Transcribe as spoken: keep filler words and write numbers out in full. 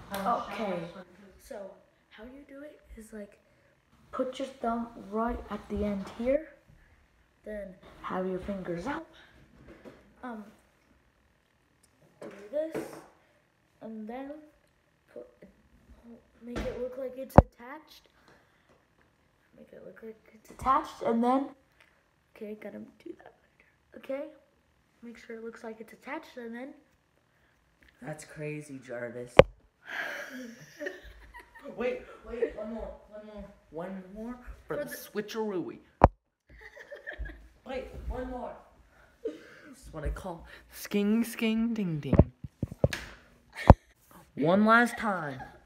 Okay, so how you do it is like put your thumb right at the end here, then have your fingers out. Um, do this, and then put, make it look like it's attached. Make it look like it's attached, and then okay, gotta do that later. Okay, make sure it looks like it's attached, and then. That's crazy, Jarvis. Wait, wait, one more, one more, one more for, for the, the switcheroo. Wait, one more. This is what I call sking, sking, ding, ding. One last time.